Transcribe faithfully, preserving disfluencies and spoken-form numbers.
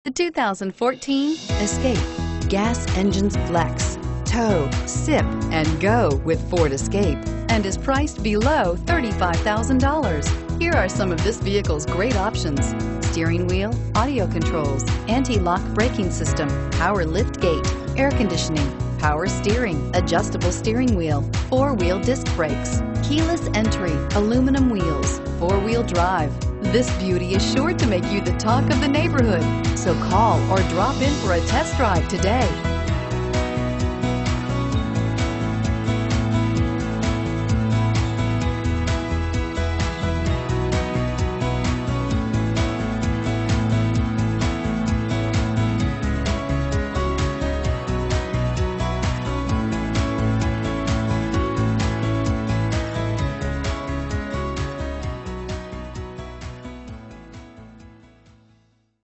The two thousand fourteen Escape. Gas engines flex, tow, sip, and go with Ford Escape, and is priced below thirty-five thousand dollars. Here are some of this vehicle's great options: steering wheel audio controls, anti-lock braking system, power lift gate, air conditioning, power steering, adjustable steering wheel, four-wheel disc brakes, keyless entry, aluminum wheels, four-wheel drive. This beauty is sure to make you the talk of the neighborhood. So call or drop in for a test drive today.